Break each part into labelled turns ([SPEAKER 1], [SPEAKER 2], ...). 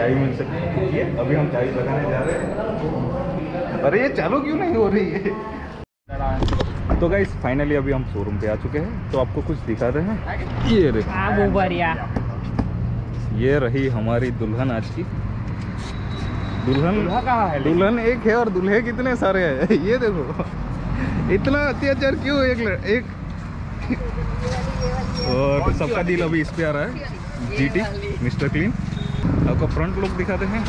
[SPEAKER 1] चाय मिल सकती है। अभी हम चाय लगाने जा रहे हैं। अरे ये चालू क्यों नहीं हो रही है? तो गाइस फाइनली अभी हम शोरूम पे आ चुके हैं, तो आपको कुछ दिखाते हैं। ये ये रही हमारी दुल्हन आज की। दुल्हन कहाँ है? दुल्हन एक है और दूल्हे कितने सारे हैं। ये देखो इतना अत्याचार क्यों एक और सबका दिल अभी इस पे आ रहा है। GT Mister Clean. आपको फ्रंट लुक दिखाते हैं।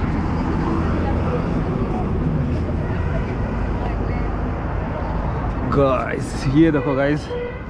[SPEAKER 1] गाइस ये देखो गाइस,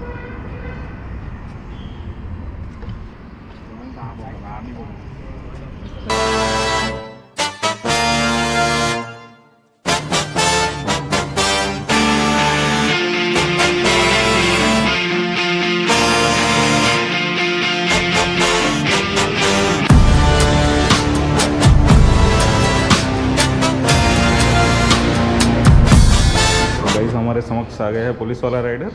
[SPEAKER 1] हमारे समक्ष आ गया है पुलिस वाला राइडर।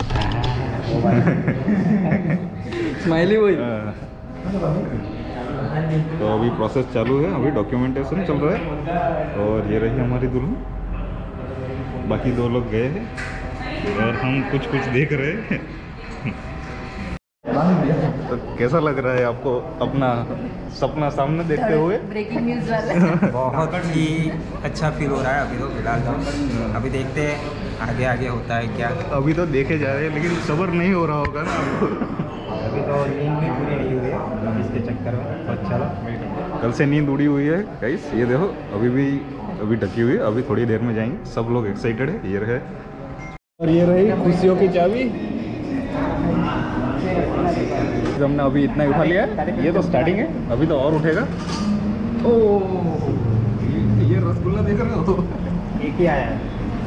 [SPEAKER 1] Smiley boy. तो अभी प्रोसेस चालू है, अभी डॉक्यूमेंटेशन चल रहा है। और ये रही हमारी दुल्हन, बाकी दो लोग गए हैं और हम कुछ देख रहे हैं। तो कैसा लग रहा है आपको अपना सपना सामने देखते हुए?
[SPEAKER 2] ब्रेकिंग न्यूज़ वाला।
[SPEAKER 3] बहुत ही अच्छा फील हो रहा है अभी तो फिलहाल तो। अभी देखते हैं आगे आगे होता है क्या।
[SPEAKER 1] अभी तो देखे जा रहे हैं, लेकिन सब्र नहीं हो रहा होगा ना आपको?
[SPEAKER 3] अभी तो नींद भी पूरी नहीं हुई है इसके चक्कर में। अच्छा
[SPEAKER 1] कल से नींद उड़ी हुई है गाइस। ये देखो अभी ढकी हुई है, अभी थोड़ी देर में जाएंगे। सब लोग एक्साइटेड है। ये रहे और ये रही खुशियों की चाबी। हमने अभी इतना ही उठा लिया है, ये तो स्टार्टिंग है, अभी तो और उठेगा। ओह ये रसगुल्ला देख रहे हो?
[SPEAKER 3] एक ही आया है।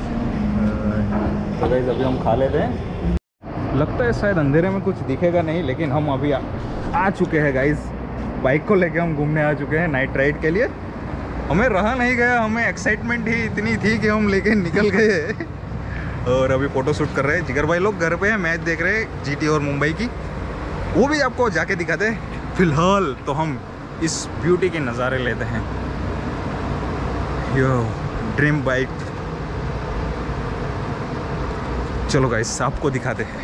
[SPEAKER 1] तो गाइस अभी हम खा लेते हैं। लगता है शायद अंधेरे में कुछ दिखेगा नहीं, लेकिन हम अभी आ चुके हैं गाइस। बाइक को लेके हम घूमने आ चुके हैं नाइट राइड के लिए। हमें रहा नहीं गया, हमें एक्साइटमेंट ही इतनी थी कि हम लेके निकल गए। और अभी फ़ोटो शूट कर रहे हैं। जिगर भाई लोग घर पे हैं, मैच देख रहे हैं जीटी और मुंबई की। वो भी आपको जाके दिखाते हैं। फिलहाल तो हम इस ब्यूटी के नज़ारे लेते हैं। Yo dream bike. चलो गाइस आपको दिखाते हैं।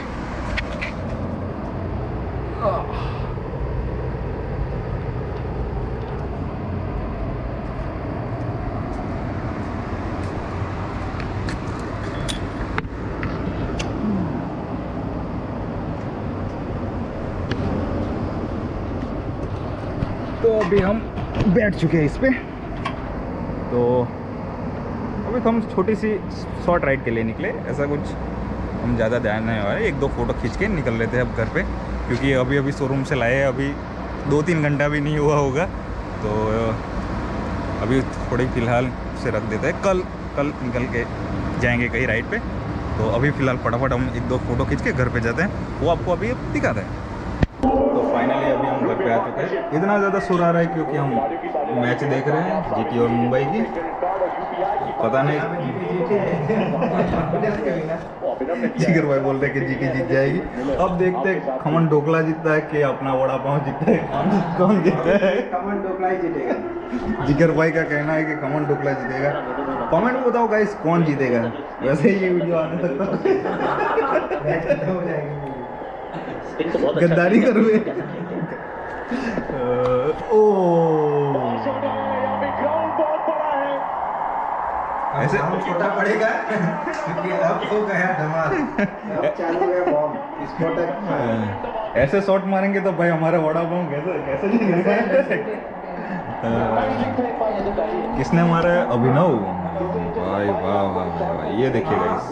[SPEAKER 1] तो अभी हम बैठ चुके हैं इस पे। तो अभी तो हम छोटी सी शॉर्ट राइड के लिए निकले। ऐसा कुछ हम ज़्यादा ध्यान नहीं आ रहा है। 1-2 फ़ोटो खींच के निकल लेते हैं अब घर पे, क्योंकि अभी शोरूम से लाए हैं। अभी 2-3 घंटा भी नहीं हुआ होगा। तो अभी थोड़ी फ़िलहाल से रख देते हैं। कल निकल के जाएंगे कहीं राइड पे। तो अभी फ़िलहाल फटाफट हम 1-2 फ़ोटो खींच के घर पे जाते हैं, वो आपको अभी दिखाते हैं। तो फाइनली अभी हम घर पे आ चुके हैं। इतना ज़्यादा शोर आ रहा है क्योंकि हम मैच देख रहे हैं जीटी और मुंबई की। पता नहीं जिगर भाई बोलते हैं कि जीटी जीत जाएगी। अब देखते हैं खमन ढोकला जीतता है कि अपना वड़ा पाव जीतता है, कौन जीतता है?
[SPEAKER 3] खमन ढोकला ही जीतेगा।
[SPEAKER 1] जिगर भाई का कहना है कि खमन ढोकला जीतेगा। कमेंट में बताओ गाइस कौन जीतेगा। वैसे ये वीडियो आने तक तो
[SPEAKER 3] हो जाएगी।
[SPEAKER 1] गद्दारी कर रहे। ऐसे
[SPEAKER 3] छोटा पड़ेगा क्योंकि अब हो गया धमाल। अब चालू है बॉम्ब विस्फोटक।
[SPEAKER 1] ऐसे शॉट मारेंगे तो भाई हमारा वड़ा पाव कैसे जीतेगा? किसने मारा है? अभिनव भाई। वाह वाह वाह। ये देखिए गाइस।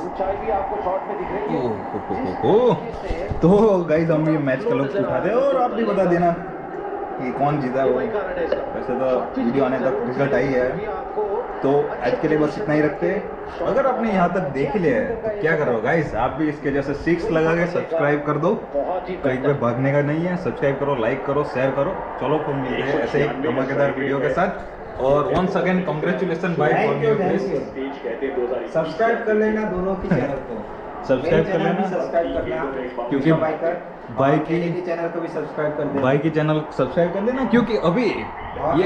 [SPEAKER 1] तो गाइस हम ये मैच का लुत्फ उठा दे और आप भी बता देना कि कौन जीता वो। वैसे तो वीडियो आने तक रिजल्ट आई है। तो आज के लिए बस इतना ही रखते हैं। अगर आपने यहाँ तक देख लिया है तो क्या करो गाइस, आप भी इसके जैसे 6 लगा के सब्सक्राइब कर दो। कहीं पे भागने का नहीं है। सब्सक्राइब करो, लाइक करो, शेयर करो। चलो फिर मिलते हैं ऐसे एक धमाकेदार वीडियो के साथ। और once again congratulation bye for new place.
[SPEAKER 3] Subscribe कर लेना दोनों की चैनल को।
[SPEAKER 1] सब्सक्राइब कर लेना
[SPEAKER 3] सब्सक्राइब करना
[SPEAKER 1] क्योंकि भाई की
[SPEAKER 3] चैनल को भी सब्सक्राइब कर देना।
[SPEAKER 1] भाई की चैनल सब्सक्राइब कर देना, क्योंकि अभी ये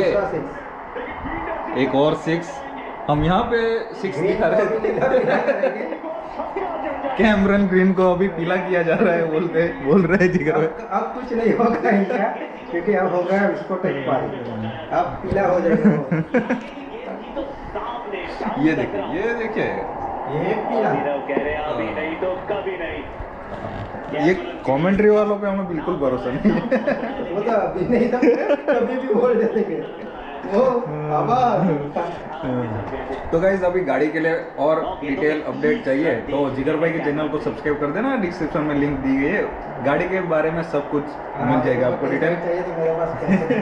[SPEAKER 1] एक और 6 हम यहाँ पे 6 दिखा रहे थे। कैमरन ग्रीन को अभी पीला किया जा रहा है, बोल रहे जिगर भाई।
[SPEAKER 3] अब कुछ नहीं होगा इनका, क्योंकि अब होगा इसको टेक पारी, अब पीला हो जाएगा वो।
[SPEAKER 1] ये देखिए
[SPEAKER 3] ये पीला।
[SPEAKER 1] ये कमेंट्री वालों पे हमें बिल्कुल भरोसा नहीं है।
[SPEAKER 3] वो तो अभी नहीं था, कभी भी बोल देंगे वो
[SPEAKER 1] तो गाइस अभी गाड़ी के लिए और डिटेल अपडेट चाहिए तो जिगर भाई के चैनल को सब्सक्राइब कर देना, डिस्क्रिप्शन में लिंक दी गई है, गाड़ी के बारे में सब कुछ मिल जाएगा आपको डिटेल।
[SPEAKER 3] चाहिए तो मेरे पास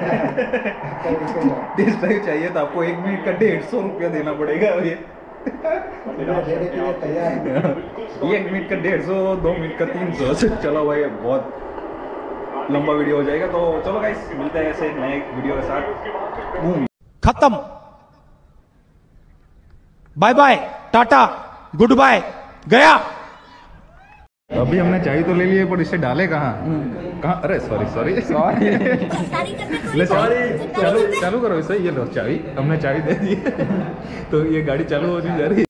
[SPEAKER 1] टेस्ट ड्राइव चाहिए तो आपको 1 मिनट का 150 रुपया देना पड़ेगा। ये
[SPEAKER 3] देने के लिए तैयार है।
[SPEAKER 1] 1 मिनट का 150, 2 मिनट का 300। चलो भाई बहुत लंबा वीडियो हो जाएगा, तो चलो गाइस मिलते हैं ऐसे नए वीडियो के साथ। बूम,
[SPEAKER 2] खत्म, bye bye, tata, goodbye, गया।
[SPEAKER 1] अभी हमने चाय तो ले लिए पर इसे डाले कहाँ? अरे सॉरी चालू करो इसे। ये लो चाबी, हमने चाबी दे दी है। तो ये गाड़ी चालू होने जा रही है।